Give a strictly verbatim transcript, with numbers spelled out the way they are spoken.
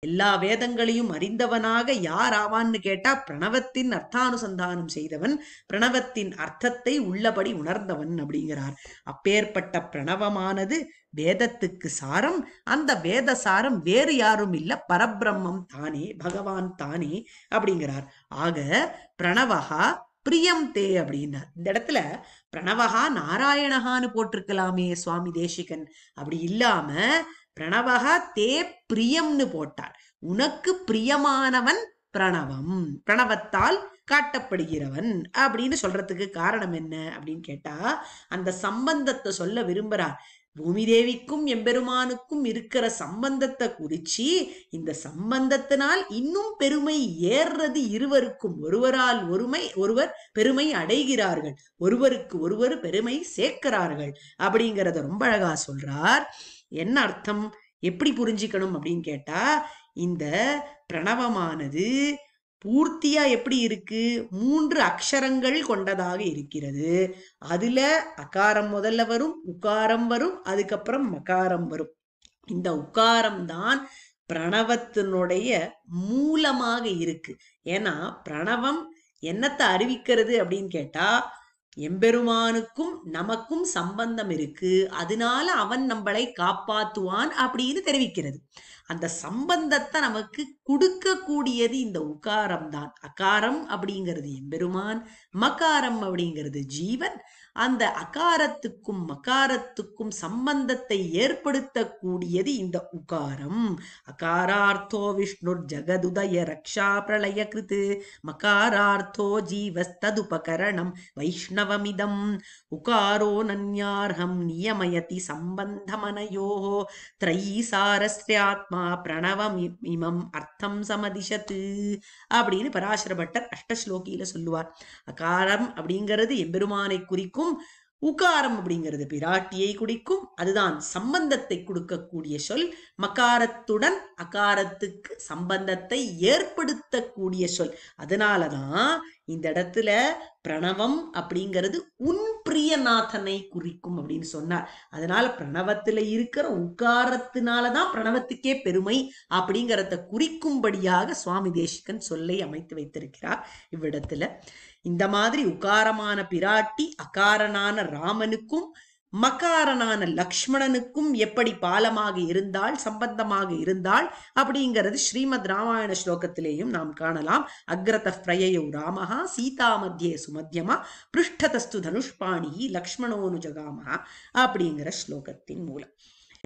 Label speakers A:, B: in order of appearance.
A: எல்லா வேதங்களையும் அறிந்தவனாக யார் ஆவான்னு கேட்டா பிரணவத்தின் அர்த்தானுசந்தானம் செய்தவன், பிரணவத்தின் அர்த்தத்தை உள்ளபடி உணர்ந்தவன் அப்படிங்கிறார். அப்பேற்பட்ட பிரணவமானது வேதத்துக்கு சாரம். அந்த வேத சாரம் வேறு யாரும் இல்ல, பரபிரம்மம் தானே, பகவான் தானே அப்படிங்கிறார். ஆக பிரணவகா பிரியம் தே அப்படின்னார். இந்த இடத்துல பிரணவகா நாராயணகான்னு போட்டிருக்கலாமே சுவாமி தேசிகன், அப்படி இல்லாம பிரணவகா தே பிரியம்னு போட்டார். உனக்கு பிரியமானவன் பிரணவம், பிரணவத்தால் காட்டப்படுகிறவன் அப்படின்னு சொல்றதுக்கு காரணம் என்ன அப்படின்னு கேட்டா, அந்த சம்பந்தத்தை சொல்ல விரும்புறார். பூமி தேவிக்கும் எம்பெருமானுக்கும் இருக்கிற சம்பந்தத்தை குறிச்சி, இந்த சம்பந்தத்தினால் இன்னும் பெருமை ஏறுறது இருவருக்கும், ஒருவரால் ஒருமை ஒருவர் பெருமை அடைகிறார்கள், ஒருவருக்கு ஒருவர் பெருமை சேர்க்கிறார்கள் அப்படிங்கிறத ரொம்ப அழகா சொல்றார். என்ன அர்த்தம், எப்படி புரிஞ்சுக்கணும் அப்படின்னு கேட்டா, இந்த பிரணவமானது பூர்த்தியா எப்படி இருக்கு, மூன்று அக்ஷரங்கள் கொண்டதாக இருக்கிறது. அதுல அகாரம் முதல்ல வரும், உக்காரம் வரும், அதுக்கப்புறம் மகாரம் வரும். இந்த உக்காரம் தான் பிரணவத்தினுடைய மூலமாக இருக்கு. ஏன்னா பிரணவம் என்னத்தை அறிவிக்கிறது அப்படின்னு கேட்டா, எம்பெருமானுக்கும் நமக்கும் சம்பந்தம் இருக்கு, அதனால அவன் நம்மளை காப்பாத்துவான் அப்படின்னு தெரிவிக்கிறது. அந்த சம்பந்தத்தை நமக்கு கொடுக்க கூடியது இந்த உகாரம் தான். அகாரம் அப்படிங்கிறது எம்பெருமான், மகாரம் அப்படிங்கிறது ஜீவன். அந்த அகாரத்துக்கும் மகாரத்துக்கும் சம்பந்தத்தை ஏற்படுத்தக்கூடியது இந்த உகாரம். அகாரார்த்தோ விஷ்ணு ஜகதுதய ரக்ஷா பிரளய கிருத்து, மகாரார்த்தோ ஜீவஸ்ததுபகரணம் வைஷ்ணவமிதம், உகாரோ நன்யார்ஹம் நியமயதி சம்பந்தமனயோ த்ரைசாரஸ்யாத்மா பிரணவம் இமம் அர்த்தம் சமதிஷத்து அப்படின்னு பராசர பட்டர் அஷ்டஸ்லோகியில சொல்லுவார். அகாரம் அப்படிங்கிறது எம்பெருமானை குறிக்கும், உகாரம் அப்படிங்கிறது பிராட்டியை குறிக்கும், அதுதான் சம்பந்தத்தை கொடுக்கக்கூடிய சொல். மகாரத்துடன் அகாரத்துக்கு சம்பந்தத்தை ஏற்படுத்தக்கூடிய சொல். அதனாலதான் இந்த இடத்துல பிரணவம் அப்படிங்கிறது உன் பிரியநாதனை குறிக்கும் அப்படின்னு சொன்னார். அதனால பிரணவத்துல இருக்கிற உக்காரத்தினாலதான் பிரணவத்துக்கே பெருமை அப்படிங்கிறத குறிக்கும்படியாக சுவாமி தேசிகன் சொல்லை அமைத்து வைத்திருக்கிறார் இவ்விடத்துல. இந்த மாதிரி உகாரமான பிராட்டி அகாரனான ராமனுக்கும் மகாரனான லக்ஷ்மணனுக்கும் எப்படி பாலமாக இருந்தால், சம்பந்தமாக இருந்தால் அப்படிங்கிறது ஸ்ரீமத் ராமாயண ஸ்லோகத்திலேயும் நாம் காணலாம். அக்ரத பிரயயோ ராமஹா சீதா மத்தியே சுமத்தியமா பிருஷ்டதஸ்து தனுஷ்பாணி லக்ஷ்மணோனு ஜகாமஹா அப்படிங்கிற ஸ்லோகத்தின் மூலம்.